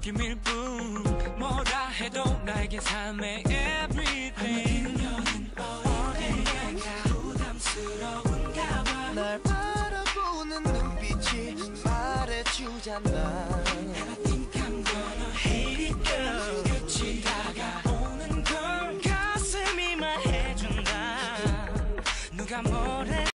느낌일 뿐 뭐라 해도 나에겐 삶의 everything 그녀는 언젠가 부담스러운가 봐 날 바라보는 눈빛이 말해주잖아